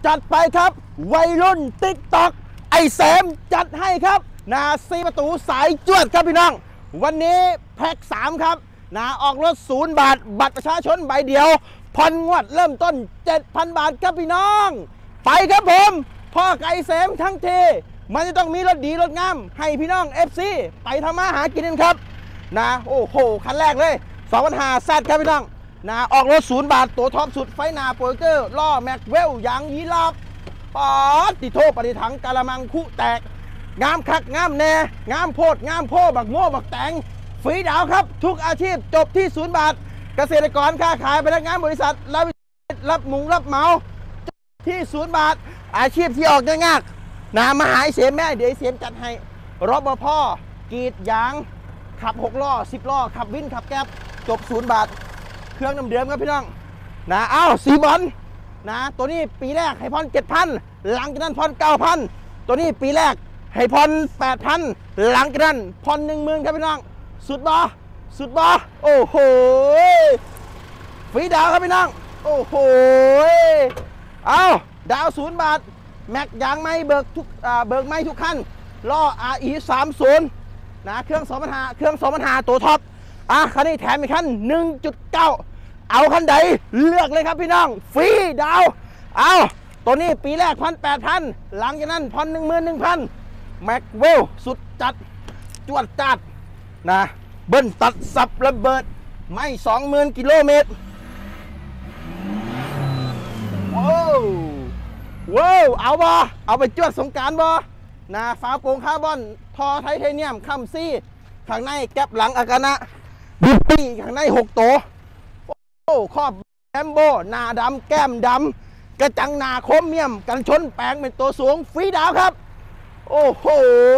จัดไปครับวัยรุ่นติ๊กต็อกไอแซมจัดให้ครับนาซีประตูสายจวดครับพี่น้องวันนี้แพ็ค3ครับนาออกรถ0 บาทบัตรประชาชนใบเดียวผ่อนงวดเริ่มต้น 7,000 บาทครับพี่น้องไปครับผมพ่อไก่แซมทั้งทีมันจะต้องมีรถดีรถงามให้พี่น้อง FC ไปทำมาหากินกันครับนะโอ้โหคันแรกเลย2,500 แซดครับพี่น้องนะออกรถ0 บาทตัวท็อปสุดไฟหน้าโปรเจอร์ล้อแม็กเวลยางยีราฟปอดติโทปฏิถังกะละมังคุแตกงามคักงามแน่งามโพดงามโพบักโม่บักแตงฟรีดาวครับทุกอาชีพจบที่0 บาทเกษตรกรค้าขายพนักงานบริษัทรับมุงรับเหมาที่0 บาทอาชีพที่ออกยากๆนะมาหาเสียแม่เดี๋ยวเสียมจัดให้รบพกรีดยางขับ6 ล้อ10 ล้อขับวินขับแก๊บจบ0 บาทเครื่องเดิมๆครับพี่น้องนะเอ้าสีบอลนะตัวนี้ปีแรกให้พร 7,000 หลังจากนั้นพร 9,000 ตัวนี้ปีแรกให้พร 8,000 หลังจากนั้นพร 10,000 ครับพี่น้องสุดบอโอ้โหฟรีดาวครับพี่น้องโอ้โหเอาดาว0 บาทแม็กยางไม้เบิกไม้ทุกคันล้อ RE 30นะเครื่อง2,500ตัวท็อปคันนี้แถมอีกคัน 1.9 เอาคันใดเลือกเลยครับพี่น้องฟรีดาวเอาตัวนี้ปีแรก1,800 หลังจากนั้น1,100แม็กเวลสุดจัดจวดจัดนะเบิ้ลตัดสับระเบิดไม่ 20,000 กิโลเมตรว้าวเอาไปจวดสงกรานต์บ่นะฝาโปร่งคาร์บอนทอไทเทเนียมคัมซี่ข้างในแก๊ปหลังอากานะบิปปี้ข้างใน6 ตัวครอบแอมโบหน้าดำแก้มดำกระจังหน้าโครเมียมกันชนแปลงเป็นตัวสูงฟรีดาวครับโอ้โห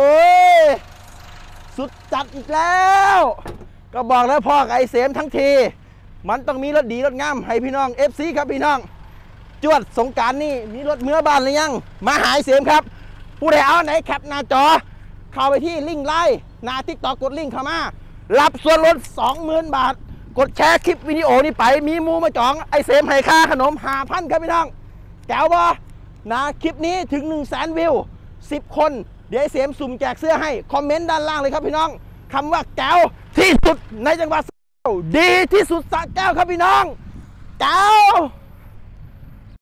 สุดจัดอีกแล้วก็บอกแล้วพ่อไก่เสมทั้งทีมันต้องมีรถดีรถงามให้พี่น้อง FC ครับพี่น้องจวดสงกรานต์นี่มีรถเมื่อบ้านหรือยังมาหายเสมครับผู้ใดเอาไหนแคปหน้าจอเข้าไปที่ลิงก์ไลน์หน้าTikTokกดลิงก์เข้ามารับส่วนลด 20,000 บาทกดแชร์คลิปวิดีโอนี้ไปมีมูมาจองไอเสมให้ค่าขนม 5,000 ครับพี่น้องแก้วบ่นะคลิปนี้ถึง 100,000 วิว10 คนเดี๋ยวไอเสมสุ่มแจกเสื้อให้คอมเมนต์ด้านล่างเลยครับพี่น้องคำว่าแก้วที่สุดในจังหวัดดีที่สุดสระแก้วครับพี่น้องแก้ว